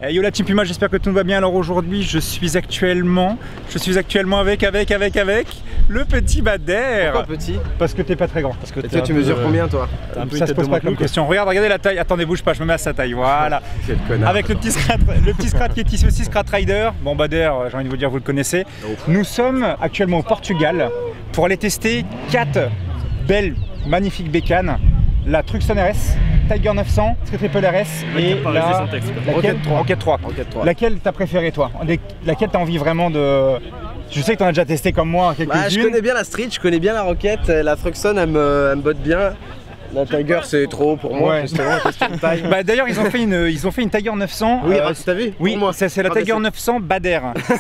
Yo la team Puma, j'espère que tout va bien. Alors aujourd'hui je suis actuellement avec le petit Bader. Pourquoi petit? Parce que t'es pas très grand. Parce que toi tu mesures combien toi? Ça se pose pas comme question. Regardez la taille, attendez bouge pas, je me mets à sa taille, voilà. Avec le petit Scrat qui est ici aussi, Scrat Rider. Bon Bader, j'ai envie de vous dire, vous le connaissez. Nous sommes actuellement au Portugal pour aller tester 4 belles, magnifiques bécanes. La Truxton RS, Tiger 900, Triple RS et la Rocket 3. Laquelle t'as préféré toi? Laquelle t'as envie vraiment de... Je sais que t'en as déjà testé comme moi quelques-unes. Je connais bien la Street, je connais bien la Rocket, la Truxton elle me botte bien. La Tiger c'est trop pour moi, justement, question de taille. Bah, d'ailleurs ils ont fait une Tiger 900. Oui, t'as vu? Oui, c'est la Tiger 900 Bader.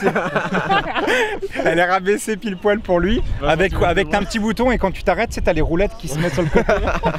Elle est rabaissée pile poil pour lui, avec un petit bouton et quand tu t'arrêtes, tu sais, t'as les roulettes qui se mettent sur le côté.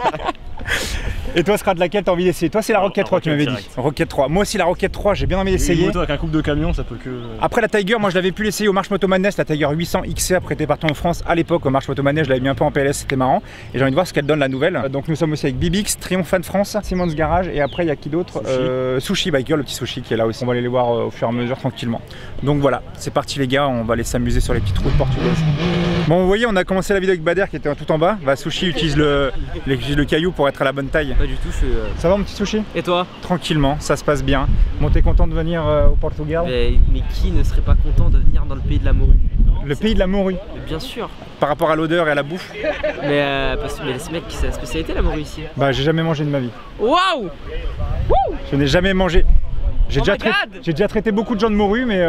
Et toi, Scrat, de laquelle t'as envie d'essayer? Toi, c'est la Rocket 3, tu m'avais dit. Rocket 3. Moi aussi, la Rocket 3, j'ai bien envie d'essayer. Une moto avec un couple de camion, ça peut que. Après la Tiger, moi je l'avais pu l'essayer au Marche Moto Madness, la Tiger 800 XC après t'es parti en France à l'époque au Marche Moto Madness, je l'avais mis un peu en PLS, c'était marrant. Et j'ai envie de voir ce qu'elle donne la nouvelle. Donc nous sommes aussi avec Bibix, Triumph de France, Simon's Garage et après il y a qui d'autre? Sushi Biker, le petit Sushi qui est là aussi. On va aller les voir au fur et à mesure tranquillement. Donc voilà, c'est parti les gars, on va aller s'amuser sur les petites routes portugaises. Bon, vous voyez, on a commencé la vidéo avec Bader qui était tout en bas. Bah, Sushi utilise le caillou pour être à la bonne taille. Pas du tout, je suis... Ça va mon petit Sushi? Et toi? Tranquillement, ça se passe bien. Bon, t'es content de venir au Portugal? Mais qui ne serait pas content de venir dans le pays de la morue? Le pays de la morue? Bien sûr. Par rapport à l'odeur et à la bouffe? Mais les mecs, c'est la spécialité la morue ici. Bah, j'ai jamais mangé de ma vie. Waouh! Je n'ai jamais mangé. J'ai déjà traité beaucoup de gens de morue, mais...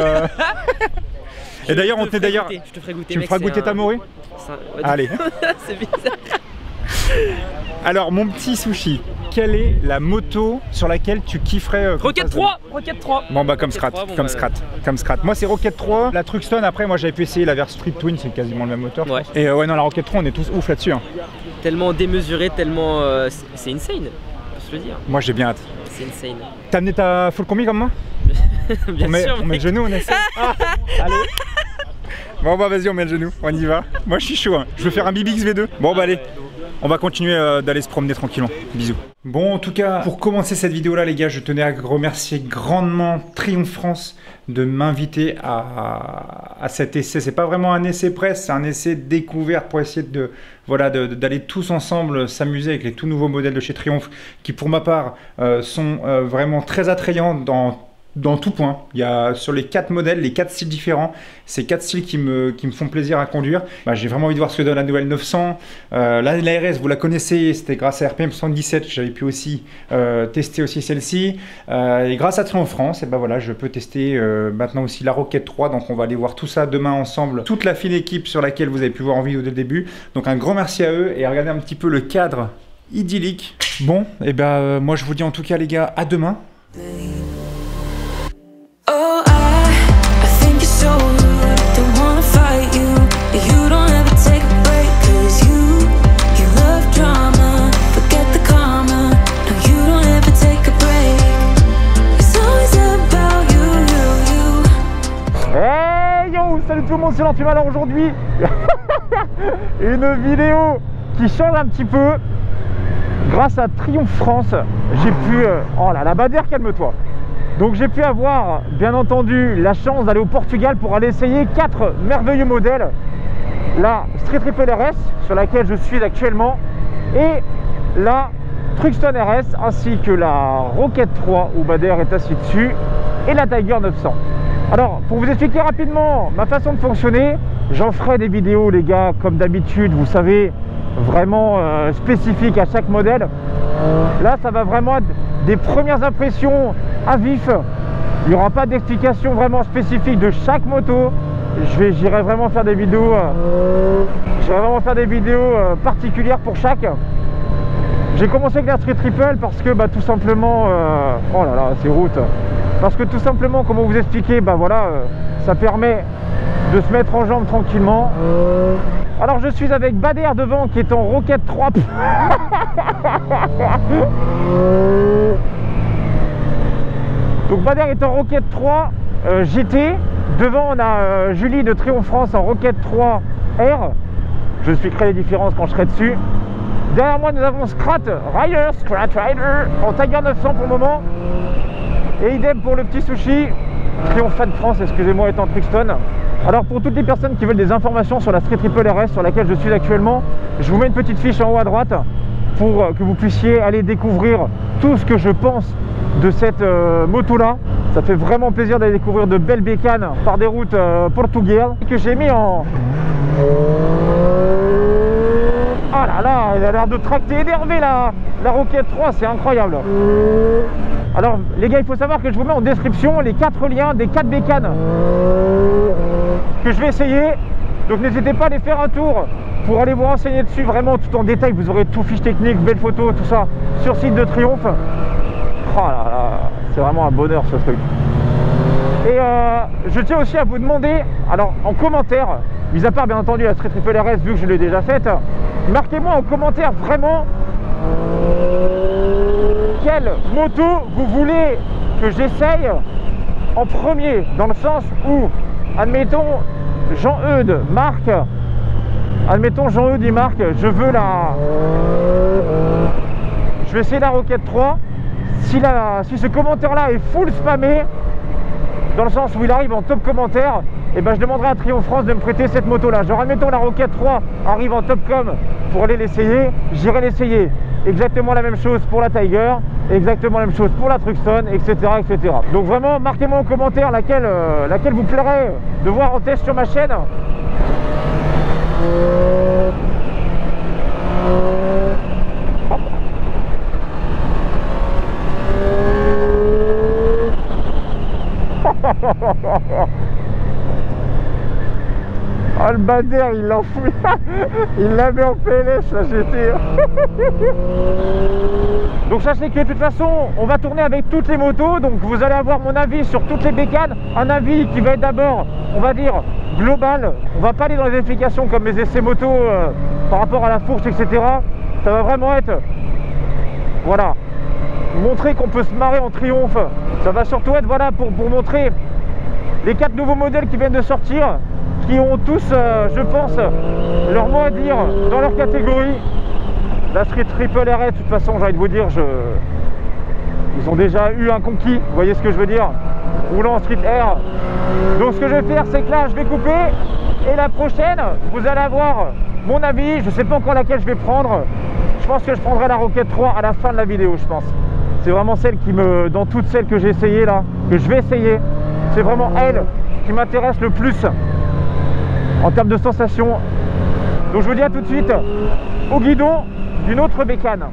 Et d'ailleurs, je te ferai goûter. Tu me feras goûter ta morue? Allez. C'est bizarre. Alors, mon petit Sushi, quelle est la moto sur laquelle tu kifferais Rocket 3. Rocket 3. Bon bah comme Scrat, comme Scrat. Moi c'est Rocket 3, la Truxton après moi j'avais pu essayer la version Street Twin, c'est quasiment le même moteur. Ouais. Et ouais non la Rocket 3 on est tous ouf là-dessus. Hein. Tellement démesuré, tellement... c'est insane, on peut se le dire. Moi j'ai bien hâte. C'est insane. T'as amené ta full combi comme moi? Bien sûr. On met le genou, on essaie. Allez. Bon bah vas-y on met le genou, on y va. Moi je suis chaud, hein. Je veux faire un Bibix V2. Bon bah allez. On va continuer d'aller se promener tranquillement. Bisous. Bon, en tout cas, pour commencer cette vidéo-là, les gars, je tenais à remercier grandement Triumph France de m'inviter à cet essai. C'est pas vraiment un essai presse, c'est un essai découverte pour essayer d'aller tous ensemble s'amuser avec les tout nouveaux modèles de chez Triumph qui, pour ma part, sont vraiment très attrayants dans tout point. Il y a sur les 4 modèles, les 4 styles différents, ces 4 styles qui me font plaisir à conduire. Bah, j'ai vraiment envie de voir ce que donne la nouvelle 900. La RS, vous la connaissez, c'était grâce à RPM 77 que j'avais pu aussi tester aussi celle-ci. Et grâce à Triumph France, et bah voilà, je peux tester maintenant aussi la Rocket 3. Donc on va aller voir tout ça demain ensemble. Toute la fine équipe sur laquelle vous avez pu voir en vidéo dès le début. Donc un grand merci à eux et regardez un petit peu le cadre idyllique. Bon, et ben moi je vous dis en tout cas les gars, à demain. Oh, I think you're so rude. Don't wanna fight you. You don't ever take a break. Cause you love drama. Forget the karma. No, you don't ever take a break. It's always about you. Hey yo, salut tout le monde, c'est l'Antume. Alors aujourd'hui, une vidéo qui change un petit peu. Grâce à Triumph France, j'ai pu... oh là, la Bader, calme-toi. Donc j'ai pu avoir, bien entendu, la chance d'aller au Portugal pour aller essayer 4 merveilleux modèles. La Street Triple RS, sur laquelle je suis actuellement, et la Truxton RS, ainsi que la Rocket 3, où Bader est assis dessus, et la Tiger 900. Alors, pour vous expliquer rapidement ma façon de fonctionner, j'en ferai des vidéos, les gars, comme d'habitude, vous savez, vraiment spécifiques à chaque modèle. Là, ça va vraiment être des premières impressions à vif. Il n'y aura pas d'explication vraiment spécifique de chaque moto. J'irai vraiment faire des vidéos particulières pour chaque. J'ai commencé avec la Street Triple parce que tout simplement oh là là, c'est route. Parce que tout simplement, comment vous expliquer, ça permet de se mettre en jambe tranquillement. Alors je suis avec Bader devant qui est en Rocket 3. Donc Bader est en Rocket 3 GT. Devant on a Julie de Triumph France en Rocket 3 R. Je vous expliquerai les différences quand je serai dessus. Derrière moi nous avons Scrat Rider en Tiger 900 pour le moment. Et idem pour le petit sushi Triomphe de France, excusez-moi, étant Trixton. Alors pour toutes les personnes qui veulent des informations sur la Street Triple RS sur laquelle je suis actuellement, je vous mets une petite fiche en haut à droite pour que vous puissiez aller découvrir tout ce que je pense de cette moto là. Ça fait vraiment plaisir d'aller découvrir de belles bécanes par des routes portugaises que j'ai mis en... Ah là là, elle a l'air de tracter énervé la Rocket 3, c'est incroyable. Alors les gars, il faut savoir que je vous mets en description les 4 liens des 4 bécanes que je vais essayer. Donc n'hésitez pas à aller faire un tour pour aller vous renseigner dessus vraiment tout en détail. Vous aurez tout, fiche technique, belles photos, tout ça sur le site de Triomphe. Oh là là, c'est vraiment un bonheur ce truc. Et je tiens aussi à vous demander, alors en commentaire, mis à part bien entendu la Street Triple RS vu que je l'ai déjà faite, marquez-moi en commentaire vraiment quelle moto vous voulez que j'essaye en premier, dans le sens où, admettons, Jean-Eudes marque, il marque, je vais essayer la Rocket 3. Si ce commentaire-là est full spammé, dans le sens où il arrive en top commentaire, et ben je demanderai à Triomphe France de me prêter cette moto-là. Genre, admettons la Rocket 3 arrive en top com pour aller l'essayer, j'irai l'essayer. Exactement la même chose pour la Tiger, exactement la même chose pour la Truxton, etc., etc. Donc vraiment, marquez-moi en commentaire laquelle vous plairait de voir en test sur ma chaîne. Oh le Bader, il l'a fouillé. Il l'a mis en PLS la GT. Donc sachez que de toute façon on va tourner avec toutes les motos. Donc vous allez avoir mon avis sur toutes les bécanes. Un avis qui va être d'abord, on va dire, global. On va pas aller dans les explications comme mes essais moto par rapport à la fourche, etc. Ça va vraiment être, voilà, montrer qu'on peut se marrer en triomphe. Ça va surtout être, voilà, pour montrer les 4 nouveaux modèles qui viennent de sortir, qui ont tous, je pense, leur mot à dire dans leur catégorie. La Street Triple RS, de toute façon, j'ai envie de vous dire, ils ont déjà eu un conquis, vous voyez ce que je veux dire, roulant en Street R. Donc ce que je vais faire, c'est que là, je vais couper, et la prochaine, vous allez avoir mon avis. Je ne sais pas encore laquelle je vais prendre. Je pense que je prendrai la Rocket 3 à la fin de la vidéo, je pense. C'est vraiment celle qui me, dans toutes celles que j'ai essayées là, que je vais essayer, c'est vraiment elle qui m'intéresse le plus en termes de sensations. Donc je vous dis à tout de suite au guidon d'une autre bécane.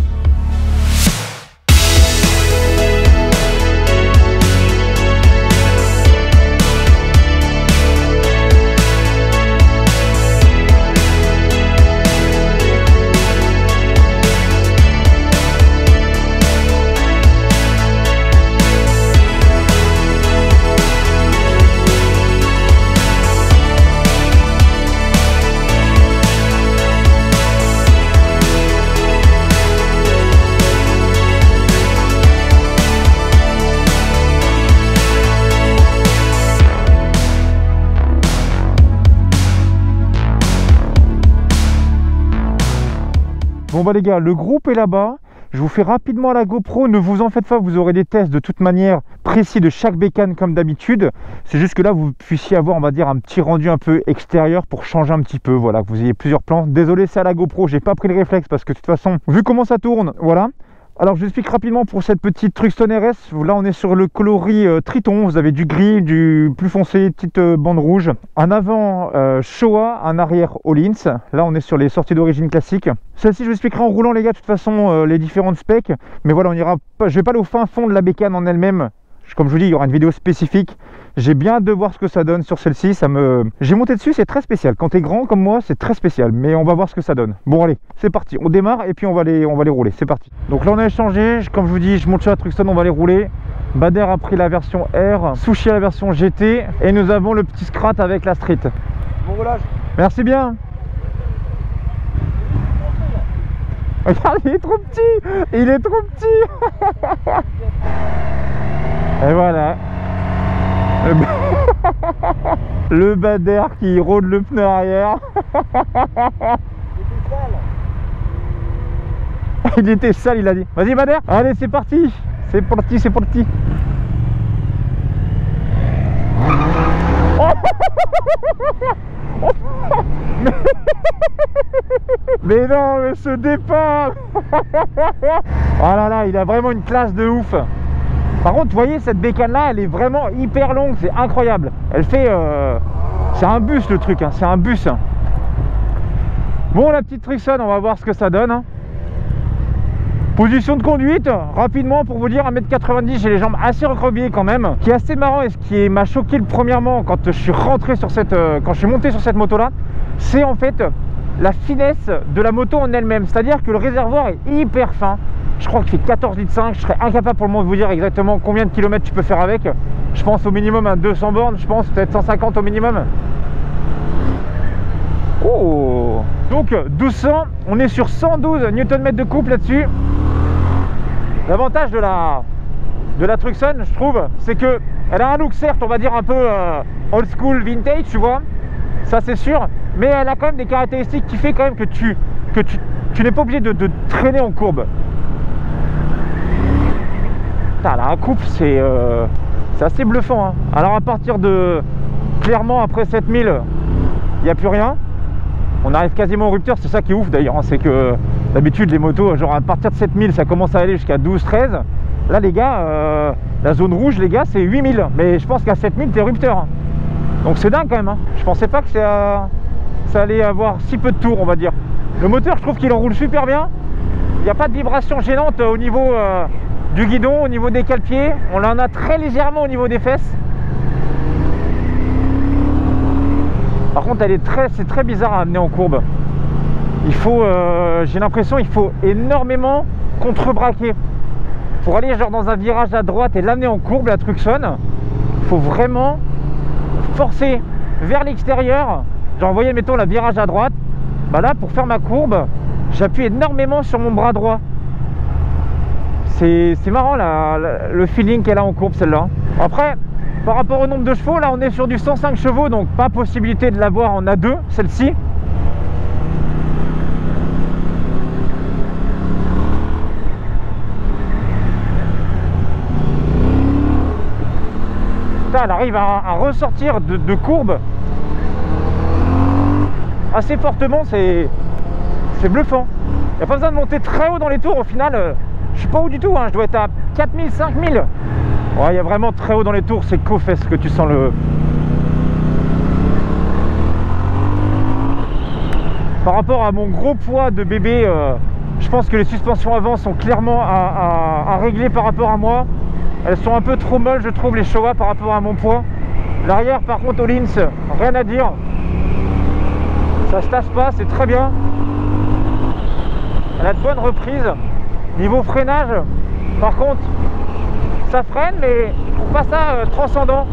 Bon bah les gars, le groupe est là-bas. Je vous fais rapidement la GoPro, ne vous en faites pas, vous aurez des tests de toute manière précis de chaque bécane comme d'habitude. C'est juste que là vous puissiez avoir, on va dire, un petit rendu un peu extérieur pour changer un petit peu, voilà, que vous ayez plusieurs plans. Désolé, c'est à la GoPro, j'ai pas pris le réflexe parce que de toute façon, vu comment ça tourne, voilà. Alors je vous explique rapidement pour cette petite Truxton RS. Là on est sur le coloris Triton, vous avez du gris, du plus foncé, petite bande rouge. Un avant Showa, un arrière Öhlins. Là on est sur les sorties d'origine classique. Celle-ci je vous expliquerai en roulant les gars, de toute façon les différentes specs. Mais voilà, on ira pas, je vais pas aller au fin fond de la bécane en elle-même. Comme je vous dis, il y aura une vidéo spécifique. J'ai bien hâte de voir ce que ça donne sur celle-ci. J'ai monté dessus, c'est très spécial. Quand tu es grand comme moi, c'est très spécial. Mais on va voir ce que ça donne. Bon allez, c'est parti. On démarre et puis on va les rouler. C'est parti. Donc là on a échangé. Comme je vous dis, je monte sur la Truxton, on va les rouler. Bader a pris la version R, Sushi a la version GT. Et nous avons le petit Scrat avec la Street. Bon roulage. Merci bien. Regarde, il est trop petit. Il est trop petit. Et voilà. Le Bader qui rôde le pneu arrière. Il était sale, il a dit. Vas-y Bader. Allez, c'est parti. C'est parti, c'est parti. Mais non, mais ce départ. Oh là là, il a vraiment une classe de ouf. Par contre, vous voyez, cette bécane là, elle est vraiment hyper longue, c'est incroyable. Elle fait... c'est un bus le truc, hein. C'est un bus. Bon, la petite Truxton, on va voir ce que ça donne, hein. Position de conduite, rapidement pour vous dire, 1m90, j'ai les jambes assez recroquevillées quand même. Ce qui est assez marrant et ce qui m'a choqué premièrement quand je suis rentré sur cette, quand je suis monté sur cette moto là, c'est en fait la finesse de la moto en elle-même. C'est-à-dire que le réservoir est hyper fin. Je crois qu'il fait 14,5 litres. Je serais incapable pour le moment de vous dire exactement combien de kilomètres tu peux faire avec. Je pense au minimum à 200 bornes, je pense peut-être 150 au minimum. Oh, donc 1200, on est sur 112 Nm de couple là-dessus. L'avantage de la Truxton, je trouve, c'est que elle a un look certes, on va dire un peu old school vintage, tu vois, ça c'est sûr, mais elle a quand même des caractéristiques qui fait quand même que tu n'es pas obligé de traîner en courbe. Putain, elle a un couple, c'est assez bluffant, hein. Alors à partir de, clairement après 7000, il n'y a plus rien. On arrive quasiment au rupteur, c'est ça qui est ouf d'ailleurs, hein, c'est que d'habitude les motos, genre à partir de 7000, ça commence à aller jusqu'à 12-13. Là les gars, la zone rouge les gars c'est 8000, mais je pense qu'à 7000 t'es rupteur, hein. Donc c'est dingue quand même, hein. Je pensais pas que ça allait avoir si peu de tours, on va dire. Le moteur, je trouve qu'il enroule super bien. Il n'y a pas de vibration gênante au niveau du guidon, au niveau des cale-pieds. On en a très légèrement au niveau des fesses. Par contre, c'est très bizarre à amener en courbe. Il faut, j'ai l'impression, il faut énormément contre-braquer. Pour aller genre dans un virage à droite et l'amener en courbe, la Truxton, il faut vraiment forcer vers l'extérieur. Genre, vous voyez, mettons la virage à droite. Bah là, pour faire ma courbe, j'appuie énormément sur mon bras droit. C'est marrant là, le feeling qu'elle a en courbe, celle-là. Après, par rapport au nombre de chevaux, là on est sur du 105 chevaux, donc pas possibilité de l'avoir en A2, celle-ci. Elle arrive à ressortir de courbe assez fortement, c'est bluffant. Il n'y a pas besoin de monter très haut dans les tours, au final, je suis pas haut du tout, hein. Je dois être à 4000, 5000. Ouais, il y a vraiment très haut dans les tours, c'est qu'aux fesses que tu sens le... Par rapport à mon gros poids de bébé, je pense que les suspensions avant sont clairement à régler par rapport à moi. Elles sont un peu trop molles, je trouve, les Showa par rapport à mon poids. L'arrière, par contre, au Lins, rien à dire. Ça se tasse pas, c'est très bien. Elle a de bonnes reprises. Niveau freinage, par contre, ça freine, mais je trouve pas ça transcendant.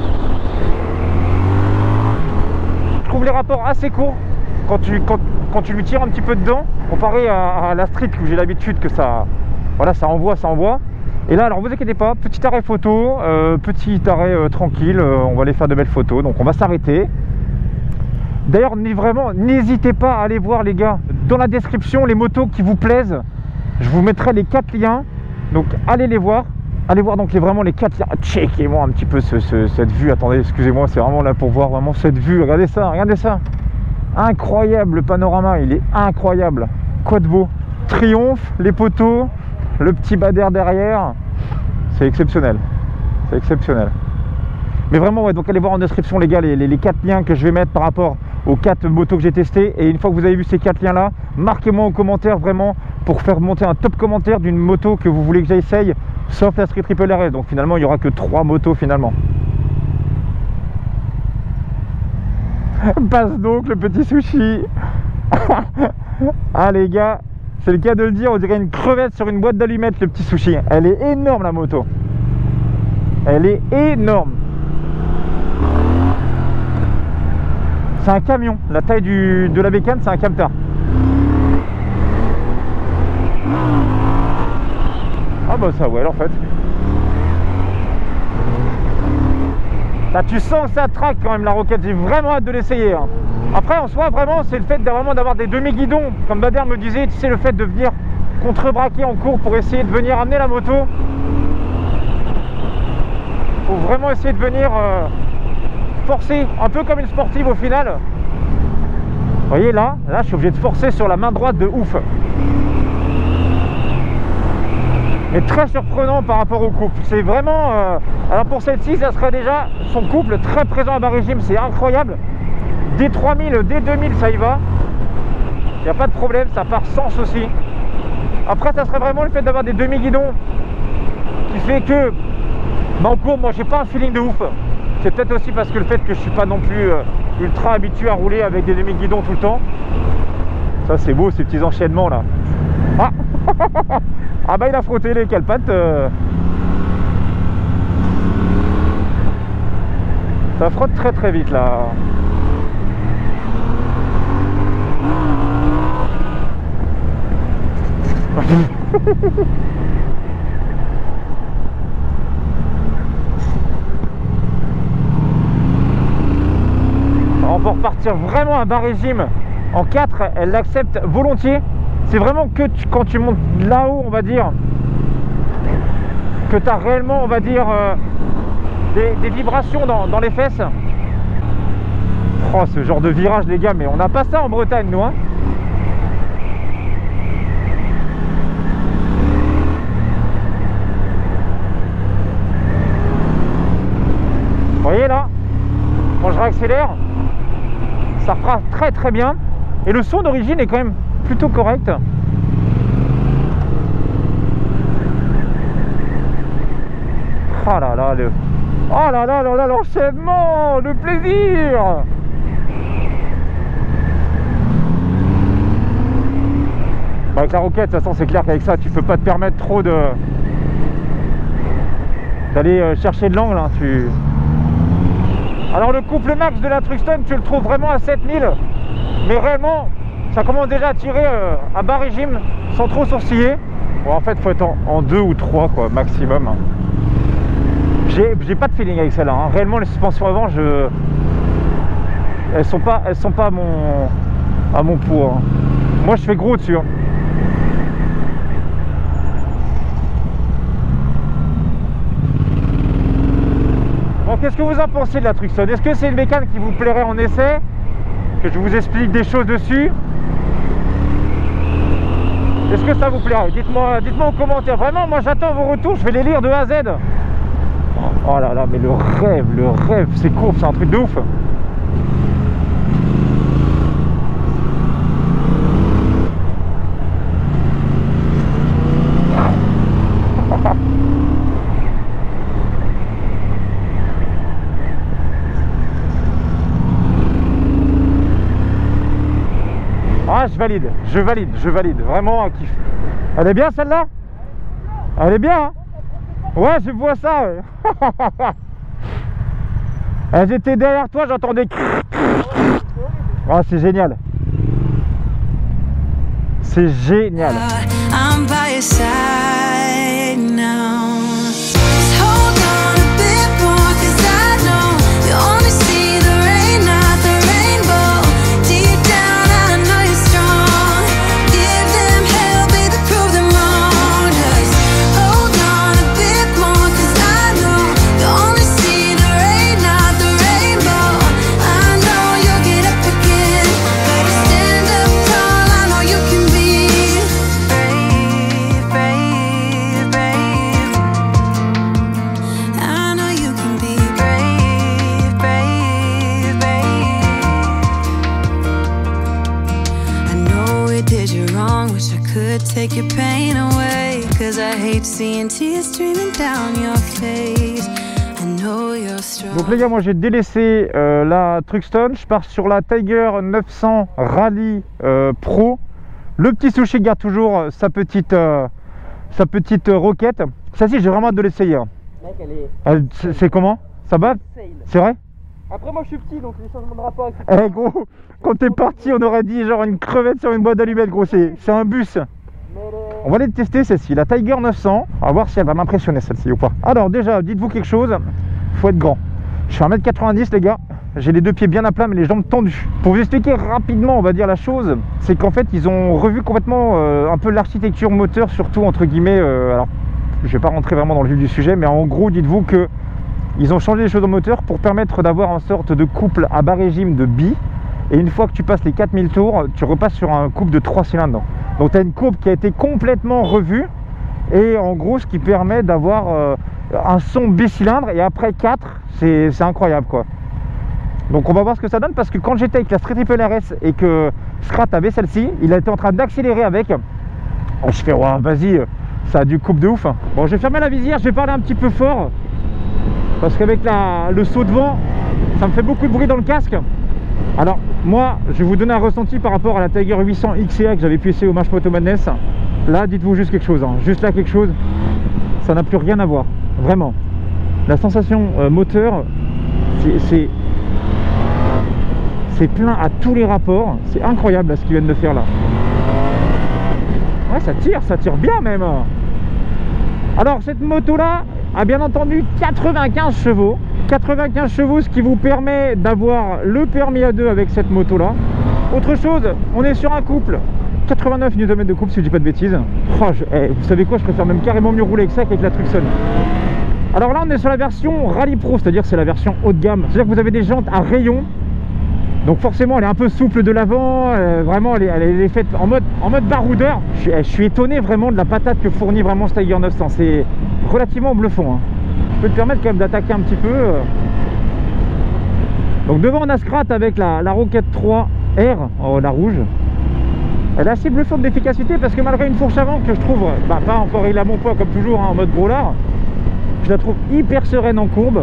Je trouve les rapports assez courts quand tu lui tires un petit peu dedans, comparé à la street où j'ai l'habitude que ça, voilà, ça envoie. Et là, alors vous inquiétez pas, petit arrêt photo, petit arrêt tranquille, on va aller faire de belles photos, donc on va s'arrêter. D'ailleurs, vraiment, n'hésitez pas à aller voir les gars, dans la description, les motos qui vous plaisent, je vous mettrai les 4 liens, donc allez les voir. Allez voir donc vraiment les 4 liens. Checkez-moi un petit peu cette vue, attendez, excusez-moi, c'est vraiment là pour voir vraiment cette vue, regardez ça. Incroyable, le panorama, il est incroyable. Quoi de beau. Triomphe, les poteaux, le petit bader derrière, c'est exceptionnel. C'est exceptionnel. Mais vraiment, ouais, donc allez voir en description les gars les 4 liens que je vais mettre par rapport aux 4 motos que j'ai testées. Et une fois que vous avez vu ces 4 liens là, marquez-moi en commentaire vraiment pour faire monter un top commentaire d'une moto que vous voulez que j'essaye, sauf la Street Triple RS. Donc finalement, il n'y aura que 3 motos finalement. Passe donc le petit sushi. Ah les gars, c'est le cas de le dire, on dirait une crevette sur une boîte d'allumettes le petit sushi. Elle est énorme la moto. Elle est énorme. C'est un camion, la taille de la bécane c'est un camtar. Ah bah ça ouais en fait. Là tu sens que ça traque quand même la Rocket, j'ai vraiment hâte de l'essayer, hein. Après en soi vraiment c'est le fait d'avoir des demi-guidons, comme Bader me disait, tu sais, le fait de venir contre-braquer en cours pour essayer de venir amener la moto. Faut vraiment essayer de venir forcer, un peu comme une sportive au final. voyez là, je suis obligé de forcer sur la main droite de ouf. Mais très surprenant par rapport au couple. C'est vraiment... alors pour celle-ci, ça serait déjà son couple très présent à bas régime. C'est incroyable. Dès 3000, dès 2000, ça y va. Il n'y a pas de problème, ça part sans souci. Après, ça serait vraiment le fait d'avoir des demi-guidons qui fait que... en courbe, moi, j'ai pas un feeling de ouf. C'est peut-être aussi parce que le fait que je suis pas non plus ultra habitué à rouler avec des demi-guidons tout le temps. Ça, c'est beau, ces petits enchaînements là. Ah ah bah il a frotté les calepates. Ça frotte très très vite là. On peut repartir vraiment à bas régime en 4, elle l'accepte volontiers. C'est vraiment que quand tu montes là-haut, on va dire, que tu as réellement, on va dire, des vibrations dans les fesses. Oh, ce genre de virage, les gars, mais on n'a pas ça en Bretagne, nous, hein. Vous voyez là, quand je réaccélère, ça fera très très bien. Et le son d'origine est quand même plutôt correct. Oh là là, oh là là là là, l'enchaînement, le plaisir. Bah, avec la Rocket, de toute façon, c'est clair qu'avec ça, tu peux pas te permettre trop d'aller chercher de l'angle, hein, Alors le couple max de la Truxton, tu le trouves vraiment à 7000, mais réellement ça commence déjà à tirer à bas régime sans trop sourciller. Bon, en fait il faut être en 2 ou 3 quoi, maximum. J'ai pas de feeling avec celle-là, hein. Réellement les suspensions avant, elles sont pas à mon poids, hein. Moi je fais gros dessus, hein. Bon, qu'est-ce que vous en pensez de la Truxton? Est-ce que c'est une bécane qui vous plairait en essai? Que je vous explique des choses dessus? Est-ce que ça vous plairait? Dites-moi en commentaire. Vraiment, moi j'attends vos retours, je vais les lire de A à Z. Oh là là, mais le rêve, ces courbes, c'est un truc de ouf. Ah, je valide, vraiment un kiff. Elle est bien celle-là? Elle est bien, hein? Ouais, je vois ça, ouais. J'étais derrière toi, j'entendais. Ah, c'est génial. C'est génial. I'm by your side now. Just hold on a bit more, 'cause I know you only see the rain, not the rainbow. Deep down I know you're strong. Give them hell, baby, prove them wrong. Just hold on a bit more, 'cause I know you only see the rain, not the rainbow. I know you'll get up again, better stand up tall. I know you can be brave, brave, brave. I know you can be brave, brave, brave. I know it did you wrong, wish I could take your pain away, 'cause I hate seeing tears streaming down your face. I know you're strong. Donc les gars, moi j'ai délaissé la Truxton, je pars sur la Tiger 900 Rally Pro. Le petit Sushi garde toujours sa petite roquette. Celle-ci, j'ai vraiment hâte de l'essayer, hein. Mec, elle est C'est comment? Ça bat? insane. C'est vrai? Après, moi je suis petit, donc les changements de rapport avec Eh gros, quand t'es parti, on aurait dit genre une crevette sur une boîte d'allumettes, gros, c'est un bus. On va aller tester celle-ci, la Tiger 900. On va voir si elle va m'impressionner celle-ci ou pas. Alors déjà, dites-vous quelque chose, faut être grand. Je suis 1m90 les gars, j'ai les deux pieds bien à plat mais les jambes tendues. Pour vous expliquer rapidement, on va dire la chose, c'est qu'en fait ils ont revu complètement un peu l'architecture moteur, surtout entre guillemets, alors je vais pas rentrer vraiment dans le vif du sujet, mais en gros dites-vous que ils ont changé les choses au moteur pour permettre d'avoir une sorte de couple à bas régime de bi Et une fois que tu passes les 4000 tours, tu repasses sur un couple de 3 cylindres. Donc tu as une courbe qui a été complètement revue. Et en gros, ce qui permet d'avoir un son bicylindre. Et après 4, c'est incroyable quoi. Donc on va voir ce que ça donne, parce que quand j'étais avec la Street Triple RS et que Scrat avait celle-ci, il était en train d'accélérer avec. Je fais wow, vas-y, ça a du coupe de ouf. Bon, je vais fermer la visière, je vais parler un petit peu fort, parce qu'avec le saut de vent, ça me fait beaucoup de bruit dans le casque. Alors moi, je vais vous donner un ressenti par rapport à la Tiger 800 XCA que j'avais pu essayer au Marche Moto Madness. Là, dites-vous juste quelque chose, hein. Juste là quelque chose, ça n'a plus rien à voir, vraiment. La sensation moteur, c'est plein à tous les rapports. C'est incroyable là, ce qu'ils viennent de faire là. Ouais, ça tire bien même. Alors cette moto là a bien entendu 95 chevaux. 95 chevaux, ce qui vous permet d'avoir le permis A2 avec cette moto là. Autre chose, on est sur un couple 89 Nm de couple si je dis pas de bêtises. Oh, vous savez quoi, je préfère même carrément mieux rouler avec ça qu'avec la Truxon. Alors là on est sur la version Rally Pro, c'est-à-dire c'est la version haut de gamme. C'est-à-dire que vous avez des jantes à rayons. Donc forcément elle est un peu souple de l'avant, vraiment elle est faite en mode baroudeur. Je suis étonné vraiment de la patate que fournit vraiment ce Tiger 900, c'est relativement bluffant, hein. Je peux te permettre quand même d'attaquer un petit peu. Donc devant on a Scrat avec la Rocket 3R, la rouge. Elle est assez bluffante d'efficacité, parce que malgré une fourche avant que je trouve, pas encore il a mon poids comme toujours, hein, en mode gros lard, je la trouve hyper sereine en courbe.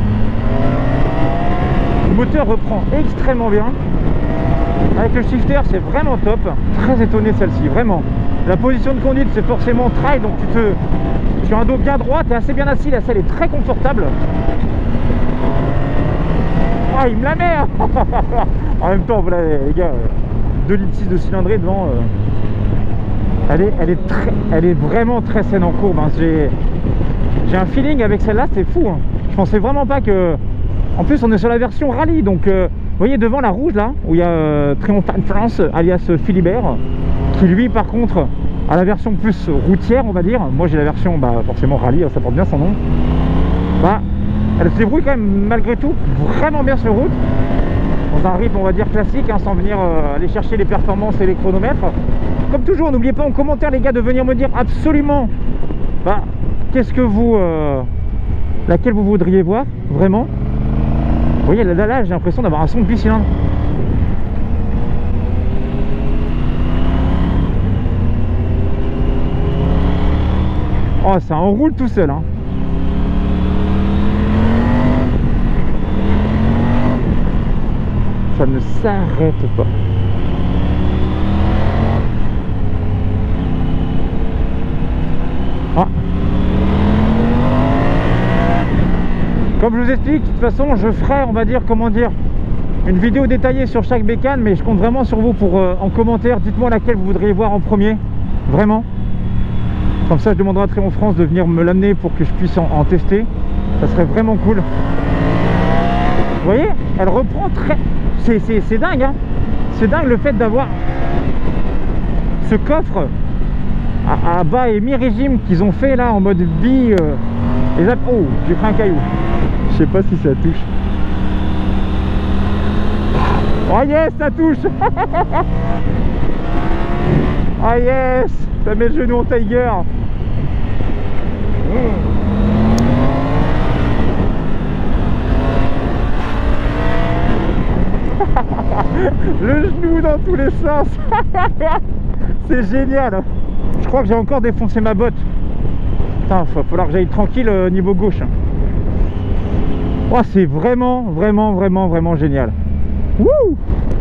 Le moteur reprend extrêmement bien. Avec le shifter, c'est vraiment top. Très étonné de celle-ci, vraiment. La position de conduite, c'est forcément trail, donc tu as un dos bien droit, tu es assez bien assis. La selle est très confortable. Ah, il me la met. En même temps, voilà les gars, 2,6 litres de cylindrée devant. Elle est vraiment très saine en courbe, hein. J'ai un feeling avec celle-là, c'est fou, hein. Je pensais vraiment pas que... En plus on est sur la version rallye, donc vous voyez devant la rouge là, où il y a Triumphant France alias Philibert, qui lui par contre a la version plus routière on va dire. Moi j'ai la version forcément rallye, ça porte bien son nom. Elle se débrouille quand même malgré tout vraiment bien sur route, dans un rythme on va dire classique, hein, sans venir aller chercher les performances et les chronomètres. Comme toujours, n'oubliez pas en commentaire les gars de venir me dire absolument qu'est-ce que vous laquelle vous voudriez voir vraiment. Vous voyez là j'ai l'impression d'avoir un son de bicylindre. Oh, ça enroule tout seul, hein. Ça ne s'arrête pas. Ah. Comme je vous explique, de toute façon je ferai, on va dire, comment dire, une vidéo détaillée sur chaque bécane, mais je compte vraiment sur vous pour en commentaire, dites-moi laquelle vous voudriez voir en premier, vraiment. Comme ça je demanderai à Triumph France de venir me l'amener pour que je puisse en tester, ça serait vraiment cool. Vous voyez, elle reprend très... C'est dingue, hein. C'est dingue le fait d'avoir ce coffre à bas et mi-régime qu'ils ont fait là en mode bi. Oh, j'ai pris un caillou. Je sais pas si ça touche. Oh yes, ça touche. Oh yes, ça met le genou en Tiger. Le genou dans tous les sens. C'est génial. Je crois que j'ai encore défoncé ma botte. Putain, il va falloir que j'aille tranquille niveau gauche. Oh, c'est vraiment génial. Wouh!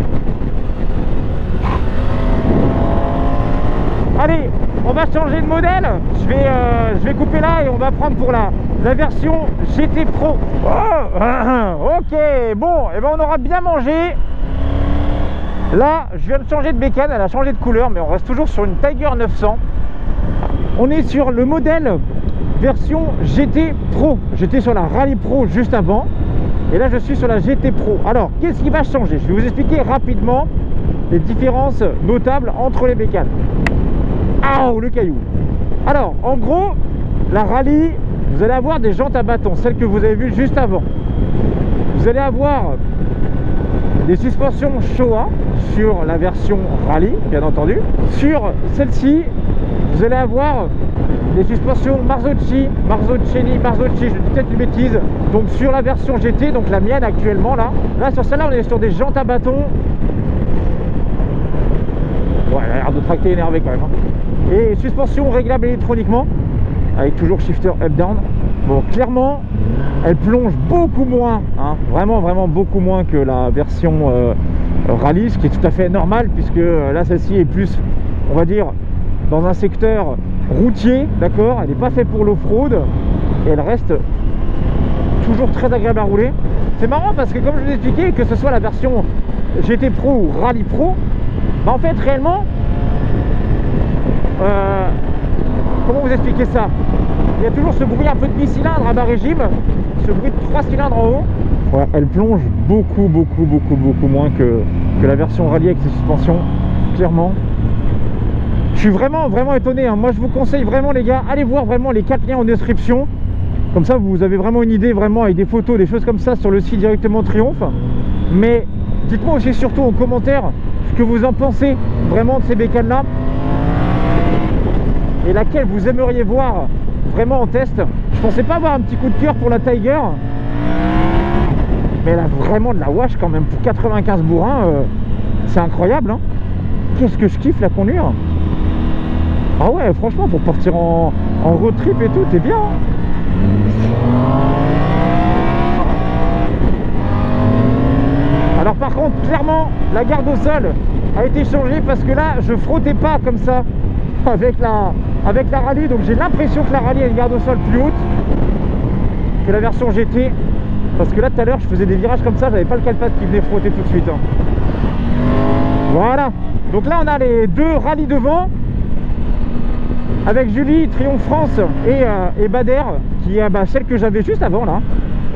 Allez, on va changer de modèle. Je vais couper là et on va prendre pour la version GT Pro. Oh, ok, bon, et ben on aura bien mangé. Là, je viens de changer de bécane, elle a changé de couleur, mais on reste toujours sur une Tiger 900. On est sur le modèle version GT Pro. J'étais sur la Rally Pro juste avant. Et là, je suis sur la GT Pro. Alors, qu'est-ce qui va changer? Je vais vous expliquer rapidement les différences notables entre les bécanes. Ah, le caillou. Alors, en gros, la Rally, vous allez avoir des jantes à bâton, celles que vous avez vues juste avant. Vous allez avoir des suspensions Showa sur la version rallye, bien entendu. Sur celle-ci, vous allez avoir des suspensions Marzocchi, je dis peut-être une bêtise. Donc sur la version GT, donc la mienne actuellement là sur celle-là, on est sur des jantes à bâton. Ouais, elle a l'air de tracter énervé quand même. Hein. Et suspension réglable électroniquement, avec toujours shifter up-down. Bon, clairement, elle plonge beaucoup moins, hein, vraiment beaucoup moins que la version rallye, ce qui est tout à fait normal, puisque là, celle-ci est plus, on va dire, dans un secteur routier, d'accord. Elle n'est pas faite pour l'off-road, et elle reste toujours très agréable à rouler. C'est marrant parce que, comme je vous ai expliqué, que ce soit la version GT Pro ou Rallye Pro, bah en fait, réellement, comment vous expliquer ça? Il y a toujours ce bruit un peu de bicylindre à bas régime, ce bruit de 3 cylindres en haut. Ouais, elle plonge beaucoup moins que la version rallye avec ses suspensions, clairement. Je suis vraiment étonné, hein. Moi je vous conseille vraiment les gars, allez voir vraiment les 4 liens en description. Comme ça vous avez vraiment une idée, vraiment avec des photos, des choses comme ça sur le site directement Triumph. Mais dites-moi aussi surtout en commentaire ce que vous en pensez vraiment de ces bécanes là. Et laquelle vous aimeriez voir vraiment en test. Je pensais pas avoir un petit coup de cœur pour la Tiger, mais elle a vraiment de la wash quand même pour 95 bourrins. C'est incroyable, hein. Qu'est-ce que je kiffe la conduire. Ah ouais, franchement, pour partir en road trip et tout, t'es bien, hein. Alors par contre, clairement, la garde au sol a été changée parce que là, je frottais pas comme ça avec la rallye, donc j'ai l'impression que la rallye a une garde au sol plus haute que la version GT, parce que là tout à l'heure je faisais des virages comme ça, j'avais pas le calpad qui venait frotter tout de suite, hein. Voilà, donc là on a les 2 rallyes devant avec Julie, Triumph France et Bader qui est celle que j'avais juste avant là.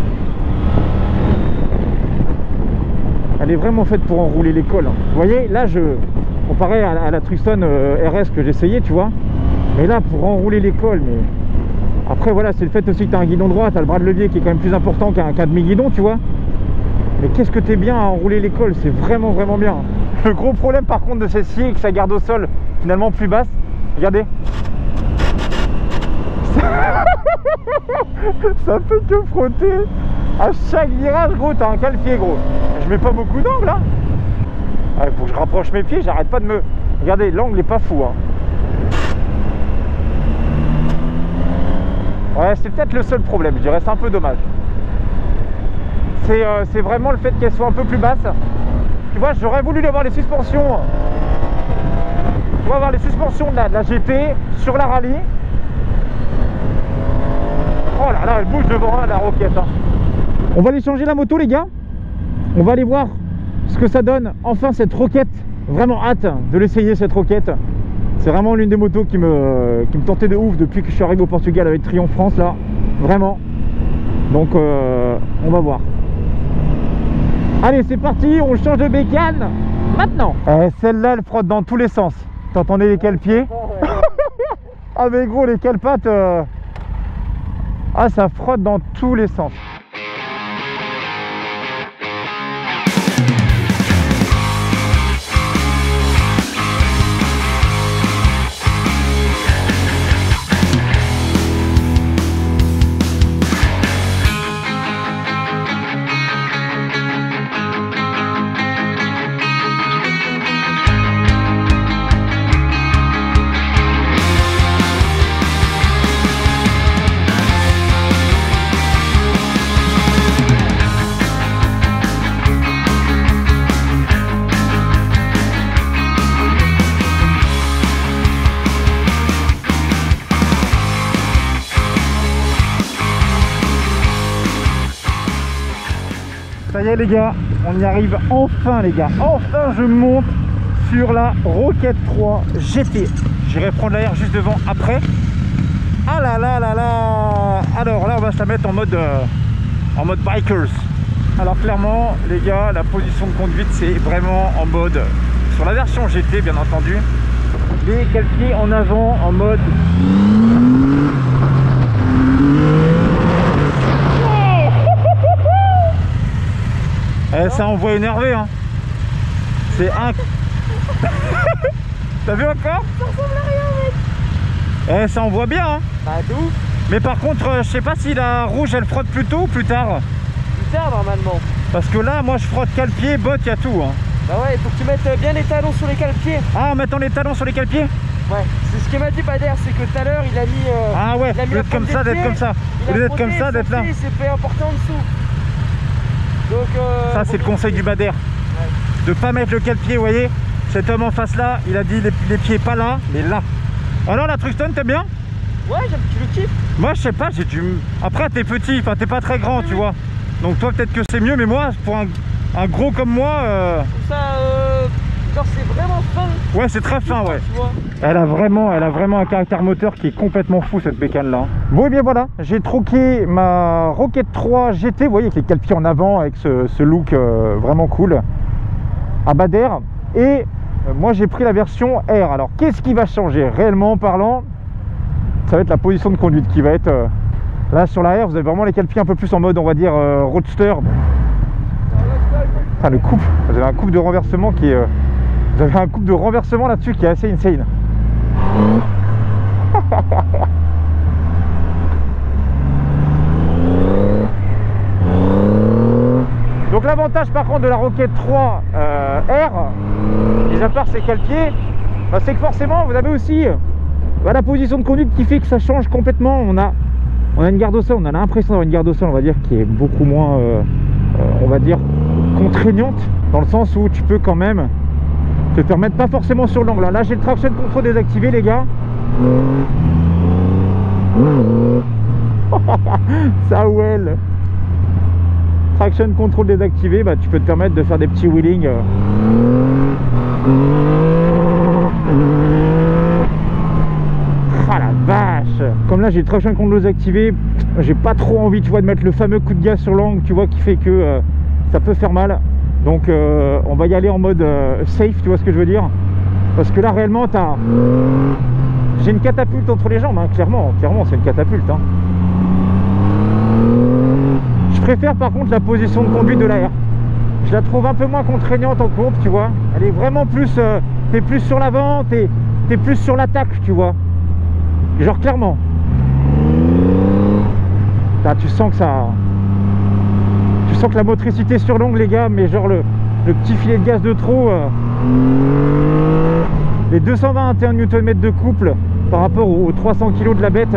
Elle est vraiment faite pour enrouler l'école, hein. Vous voyez, là comparé à la Tucson RS que j'essayais, tu vois. Mais là, pour enrouler l'école, mais... Après, voilà, c'est le fait aussi que tu as un guidon droit, tu as le bras de levier qui est quand même plus important qu'un demi-guidon, tu vois. Mais qu'est-ce que tu es bien à enrouler l'école, c'est vraiment bien. Le gros problème, par contre, de celle-ci, est que sa garde au sol, finalement, plus basse. Regardez. Ça fait que frotter. À chaque virage, gros, t'as un cale-pied, gros. Je mets pas beaucoup d'angle, hein. Il faut que je rapproche mes pieds, j'arrête pas de me... Regardez, l'angle est pas fou, hein. Ouais, c'est peut-être le seul problème, je dirais, c'est un peu dommage. C'est vraiment le fait qu'elle soit un peu plus basse. Tu vois, j'aurais voulu avoir les suspensions. Tu vas avoir les suspensions de la GT sur la rallye. Oh là là, elle bouge devant la roquette, hein. On va aller changer la moto, les gars. On va aller voir ce que ça donne, enfin, cette roquette. Vraiment hâte de l'essayer, cette roquette. C'est vraiment l'une des motos qui me tentait de ouf depuis que je suis arrivé au Portugal avec Triumph France, là. Vraiment. Donc, on va voir. Allez, c'est parti, on change de bécane maintenant. Celle-là, elle frotte dans tous les sens. T'entendais les cale-pieds? Ah mais gros, les cale-pattes... Ah, ça frotte dans tous les sens. Ça y est les gars, on y arrive enfin les gars. Enfin je monte sur la Rocket 3 GT. J'irai prendre l'air juste devant après. Ah là là là là. Alors là on va se la mettre en mode bikers. Alors clairement les gars, la position de conduite c'est vraiment en mode, sur la version GT bien entendu, les cale-pieds en avant en mode... ça envoie énervé hein. C'est un... T'as vu encore? Ça ressemble à rien, mec. Ça envoie bien hein. Bah d'où? Mais par contre, je sais pas si la rouge elle frotte plus tôt ou plus tard. Plus tard normalement. Parce que là, moi je frotte cale-pied, bottes, y a tout hein. Bah ouais, il faut que tu mettes bien les talons sur les cale-pieds. Ah, en mettant les talons sur les cale-pieds? Ouais, c'est ce qu'il m'a dit Bader, c'est que tout à l'heure il a mis... Ah ouais, il a mis d'être comme ça, d'être comme ça. Au lieu d'être comme ça, d'être là. Il s'est fait emporter en dessous. Donc ça c'est le conseil du Bader. De pas mettre le cale-pied, vous voyez. Cet homme en face là, il a dit les pieds pas là, mais là. Alors la Truxton, t'aimes bien? Ouais, tu le kiffes. Moi je sais pas, j'ai du... Après t'es petit, enfin t'es pas très grand, tu vois. Donc toi peut-être que c'est mieux, mais moi pour un gros comme moi... Tout ça, genre c'est vraiment fin. Ouais, c'est très fin, ouais. Tu vois. Elle a vraiment un caractère moteur qui est complètement fou cette bécane là. Bon et bien voilà, j'ai troqué ma Rocket 3 GT, vous voyez avec les cale-pieds en avant avec ce look vraiment cool à Bader. Et moi j'ai pris la version R. Alors qu'est-ce qui va changer réellement parlant? Ça va être la position de conduite qui va être là sur la R. Vous avez vraiment les cale-pieds un peu plus en mode on va dire roadster. Enfin le couple, vous avez un couple de renversement qui est vous avez un couple de renversement là-dessus qui est assez insane. Donc l'avantage par contre de la Rocket 3 R, mis à part ses cale-pieds, bah, c'est que forcément vous avez aussi la position de conduite qui fait que ça change complètement. On a une garde au sol, on a l'impression d'avoir une garde au sol on va dire qui est beaucoup moins on va dire contraignante, dans le sens où tu peux quand même te permettre, pas forcément sur l'angle. Là j'ai le traction control désactivé les gars. Ça well. Traction control désactivé, bah, tu peux te permettre de faire des petits wheelings. Ah la vache. Comme là j'ai le traction control désactivé, j'ai pas trop envie tu vois de mettre le fameux coup de gaz sur l'angle, tu vois, qui fait que ça peut faire mal. Donc on va y aller en mode safe, tu vois ce que je veux dire. Parce que là réellement j'ai une catapulte entre les jambes hein, clairement c'est une catapulte hein. Je préfère par contre la position de conduite de la R. Je la trouve un peu moins contraignante en courbe, tu vois. Elle est vraiment plus t'es plus sur l'avant, t'es plus sur l'attaque, tu vois. Genre clairement là, tu sens que la motricité sur l'ongle les gars, mais genre le petit filet de gaz de trop, les 221 Nm de couple par rapport aux 300 kg de la bête,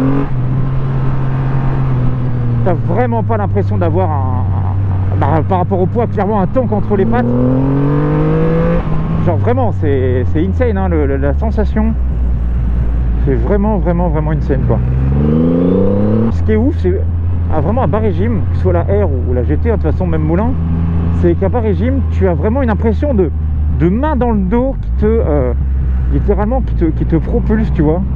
t'as vraiment pas l'impression d'avoir par rapport au poids clairement un tank entre les pattes. Genre vraiment c'est insane hein, la sensation, c'est vraiment insane quoi. Ce qui est ouf c'est vraiment à bas régime, que ce soit la R ou la GT, de toute façon même Moulin, c'est qu'à bas régime tu as vraiment une impression de main dans le dos qui te littéralement qui te propulse, tu vois.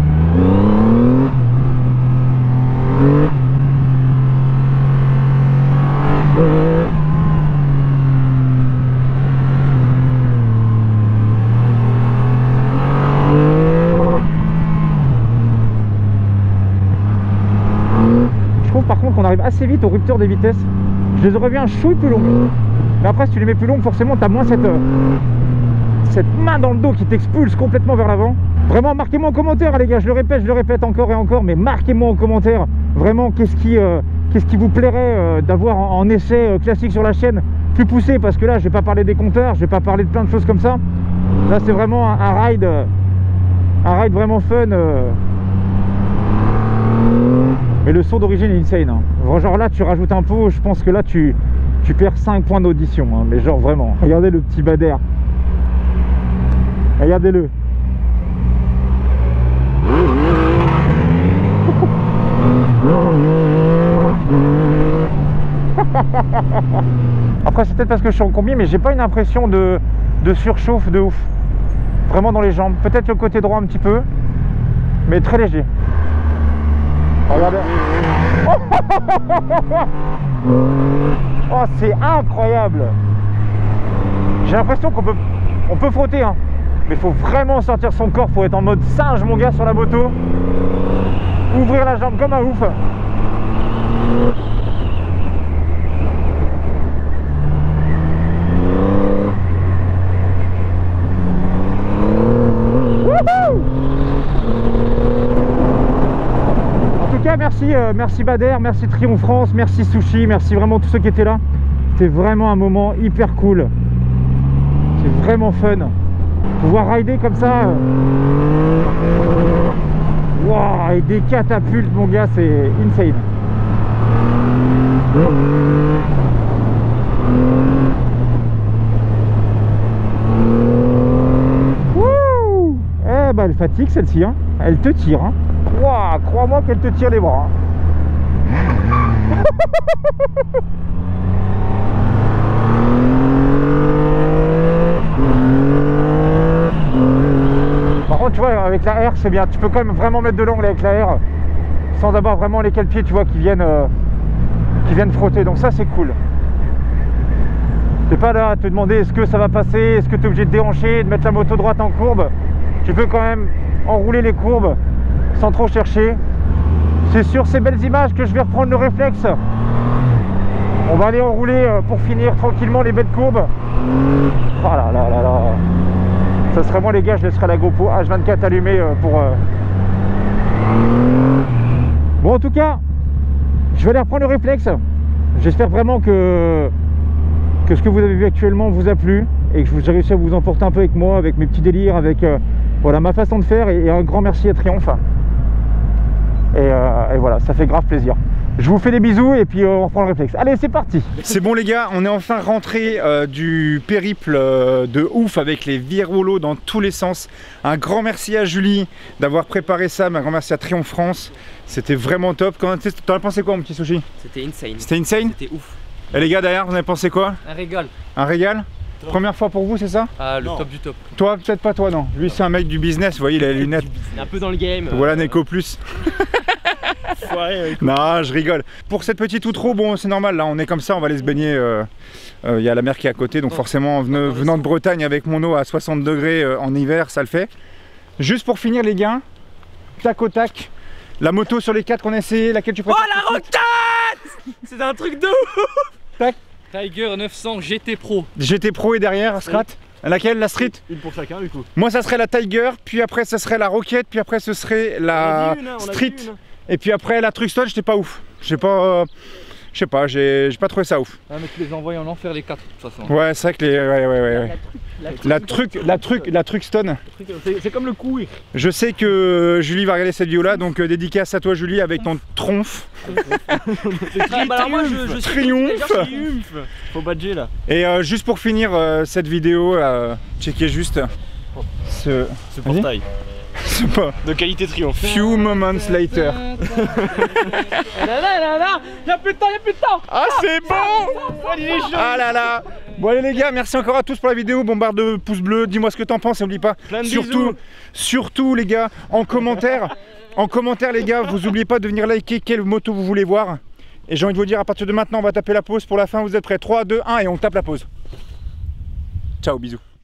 Par contre on arrive assez vite au rupteur des vitesses. Je les aurais vu un chouille plus long, mais après si tu les mets plus longues forcément tu as moins cette main dans le dos qui t'expulse complètement vers l'avant. Vraiment marquez-moi en commentaire les gars, je le répète encore et encore, mais marquez-moi en commentaire vraiment qu'est-ce qui vous plairait d'avoir en essai classique sur la chaîne, plus poussé, parce que là je vais pas parler des compteurs, je vais pas parler de plein de choses comme ça. Là c'est vraiment un ride vraiment fun. Mais le son d'origine est insane hein. Genre là tu rajoutes un pot, je pense que là tu perds 5 points d'audition hein. Mais genre vraiment, regardez le petit Bader. Regardez-le. Après c'est peut-être parce que je suis en combi, mais j'ai pas une impression de surchauffe de ouf. Vraiment dans les jambes, peut-être le côté droit un petit peu, mais très léger. Regardez. Oh c'est incroyable. J'ai l'impression qu'on peut frotter hein. Mais il faut vraiment sortir son corps, faut être en mode singe mon gars sur la moto. Ouvrir la jambe comme un ouf. cas, merci Bader, merci Triumph France, merci Sushi, merci vraiment tous ceux qui étaient là. C'était vraiment un moment hyper cool. C'est vraiment fun. Pouvoir rider comme ça. Wow, et des catapultes, mon gars, c'est insane. Wouh! Eh ben, elle fatigue celle-ci, hein. Elle te tire, hein. Wow, crois-moi qu'elle te tire les bras. Par contre, tu vois, avec la R, c'est bien. Tu peux quand même vraiment mettre de l'angle avec la R sans avoir vraiment les cale-pieds, tu vois, qui viennent frotter. Donc ça, c'est cool. T'es pas là à te demander est-ce que ça va passer, est-ce que tu es obligé de déhancher, de mettre la moto droite en courbe. Tu peux quand même enrouler les courbes sans trop chercher. C'est sur ces belles images que je vais reprendre le réflexe. On va aller enrouler pour finir tranquillement les belles courbes. Oh là là là là. Ça serait moi les gars, je laisserai la GoPro H24 allumée pour... Bon, en tout cas, je vais aller reprendre le réflexe. J'espère vraiment que ce que vous avez vu actuellement vous a plu et que j'ai réussi à vous emporter un peu avec moi, avec mes petits délires, avec voilà, ma façon de faire, et un grand merci à Triumph. Et voilà, ça fait grave plaisir. Je vous fais des bisous et puis on reprend le réflexe. Allez, c'est parti. C'est bon les gars, on est enfin rentré du périple de ouf avec les virolos dans tous les sens. Un grand merci à Julie d'avoir préparé ça, un grand merci à Triumph France. C'était vraiment top. T'en as pensé quoi mon petit Sushi? C'était insane. C'était insane? C'était ouf. Et les gars derrière, vous en avez pensé quoi? Un régal. Un régal? Première fois pour vous, c'est ça? Ah, le top du top. Toi, peut-être pas toi, non. Lui, c'est un mec du business, vous voyez, il a les lunettes. Il est un peu dans le game. Voilà, Neko Plus. Non, je rigole. Pour cette petite outro, bon, c'est normal, là, on est comme ça, on va aller se baigner. Il y a la mer qui est à côté, donc forcément, venant de Bretagne avec mon eau à 60 degrés en hiver, ça le fait. Juste pour finir, les gars, tac au tac, la moto sur les 4 qu'on a essayé, laquelle tu préfères? Oh, la roquette! C'est un truc de ouf! Tac. Tiger 900 GT Pro. GT Pro et derrière, Strat. Laquelle? La Street? Une pour chacun du coup. Moi ça serait la Tiger, puis après ça serait la Rocket, puis après ce serait la Street. Et puis après la Truckstone, j'étais pas ouf. J'ai pas trouvé ça ouf. Ah mais tu les envoies en enfer les 4 de toute façon. Ouais, c'est vrai que les... Ouais. La Truckstone. C'est comme le couille. Je sais que Julie va regarder cette vidéo là, donc dédicace à toi Julie avec ton tronf. Triomphe. Faut badger là. Et juste pour finir cette vidéo, checkez juste ce portail. C'est pas de qualité Triomphe. Few moments later. Y'a plus de temps, Ah c'est bon. Ah là là. Bon allez les gars, merci encore à tous pour la vidéo. Bombarde de pouces bleus, dis-moi ce que t'en penses et n'oublie pas. Surtout les gars, en commentaire les gars, vous oubliez pas de venir liker quelle moto vous voulez voir. Et j'ai envie de vous dire, à partir de maintenant, on va taper la pause pour la fin. Vous êtes prêts? 3, 2, 1 et on tape la pause. Ciao, bisous.